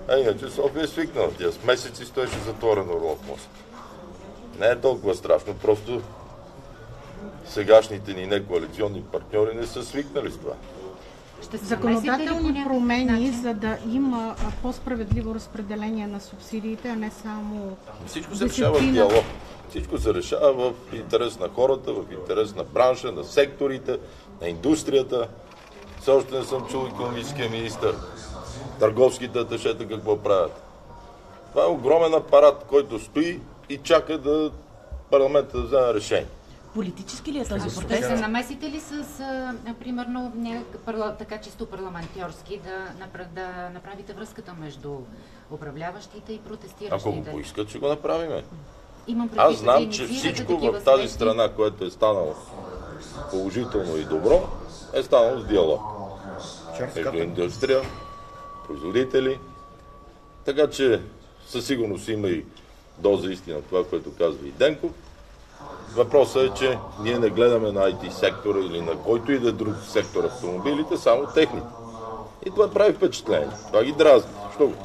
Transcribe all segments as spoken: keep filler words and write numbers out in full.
А иначе София е свикнала. Тя с месеци стоеше затворен Орлов мост. Не е толкова страшно, просто сегашните ни некоалиционни партньори не са свикнали с това. Законодателни промени, за да има по-справедливо разпределение на субсидиите, а не само... Всичко се решава в диалог. Всичко се решава в интерес на хората, в интерес на бранша, на секторите, на индустрията. Все още не съм чул икономическия министър. Търговските аташета какво правят. Това е огромен апарат, който стои и чака да парламентът да вземе решение. Политически ли е този Ще процес? се намесите ли с, а, примерно, не, парла, така чисто парламентарски, да, напра- да направите връзката между управляващите и протестиращите? Ако го поискат, ще го направим. Имам предвид, Аз знам, да че инициирате всичко такива в тази срещи. страна, което е станало положително и добро, е станало с диалог. Между индустрия, производители. Така че със сигурност има и доза истина това, което казва и Денков. Въпросът е, че ние не гледаме на ай ти сектора или на който и да е друг сектор автомобилите, само техните. И това прави впечатление. Това ги дразни. Що го?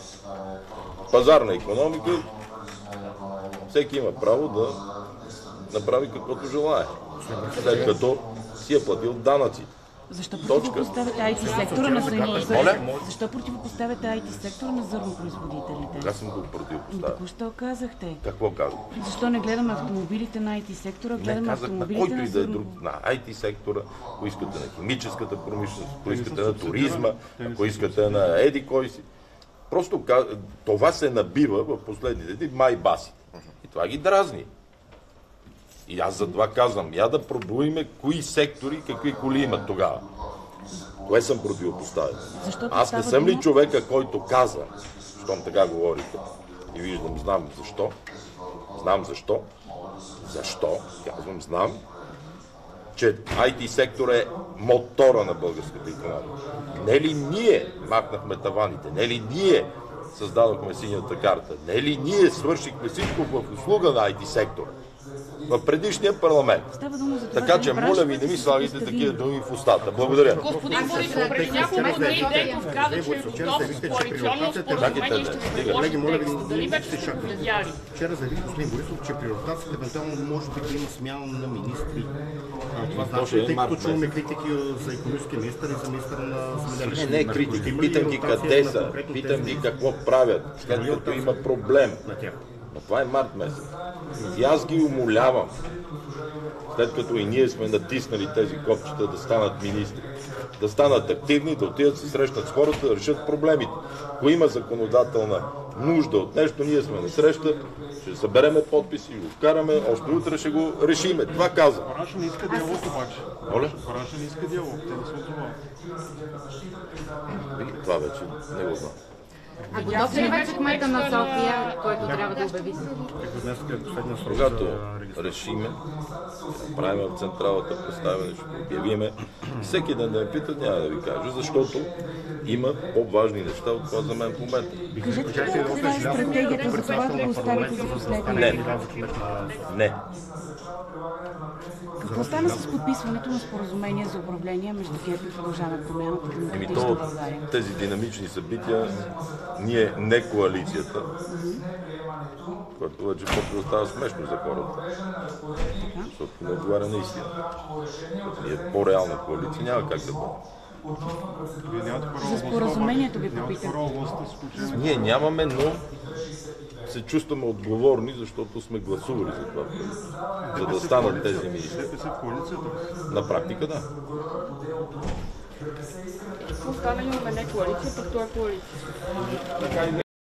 Пазарна икономика, всеки има право да направи каквото желае. След като си е платил данъците. Защо Точка. противопоставяте ай ти сектора на зърнопроизводителите? Защо противопоставяте ай ти сектора на зърнопроизводителите? Аз съм го противопоставил. Току-що казахте. Какво казвам? Защо не гледаме автомобилите на ай ти сектора, Не гледаме казах на автомобилите който на и да е зърно... друг, на ай ти сектора, ако искате на химическата промишленост, ако искате на туризма, ако искате на еди кой си. Просто каз- това се набива в последните дни май-баси. И това ги дразни. И аз за това казвам, я да пробуиме кои сектори, какви коли имат тогава. Кое съм противопоставил? Защото Аз не става съм ли дума- човека, който каза, щом така говорите, и виждам, знам защо, знам защо, защо, казвам, знам, че ай ти сектор е мотора на българската икономика. Не ли ние махнахме таваните, не ли ние създадохме синята карта, не ли ние свършихме всичко в услуга на ай ти сектора в предишния парламент. Става дума за това, Така да че, не моля ви, пращате не ми с слагайте съпоставими. такива думи в устата. Благодаря. Господин Борисов, преди няколко дни Денков каза, че е готов с коалиционно споразумение и ще се предложи текста. Дали вече сте го гледяли? Вчера заяви господин Борисов, че при ротацията евентуално може би да има смяна на министри. А, това значи, тъй като чуваме критики за икономическия министър и за министър на земеделието. Не, не критики. Питам ги къде са, питам ги какво правят, след като има проблем. Но това е март месец. И аз ги умолявам, след като и ние сме натиснали тези копчета да станат министри, да станат активни, да отидат се срещнат с хората, да решат проблемите. Ако има законодателна нужда от нещо, ние сме на среща, ще събереме подписи, го вкараме, още утре ще го решиме. Това казвам. Параша не иска диалог обаче. Моля? Параша не иска диалог, те не се отзовават. Това вече не го знам. А готов ли вече кмета на София, който трябва да обяви? Когато решиме, правим в централата представяне, ще го обявиме. Всеки ден да ме питат, няма да ви кажа, защото има по-важни неща от това за мен в момента. Кажете ли каква е стратегията за това да го оставите за последния? Не. Не. Какво стана с подписването на споразумение за управление между ГЕРБ и Продължаваме промяната на Еми Демократична то, България? тези динамични събития, ние не коалицията, което вече почва да става смешно за хората, защото не отговаря на истина. Ние по-реална коалиция няма как да бъде. Вие нямате първа За споразумението ви попитах. Ние нямаме, но се чувстваме отговорни, защото сме гласували за това, за да станат тези министри. ДПС в коалицията. На практика да. Останали имаме не коалиция, пък това е коалиция.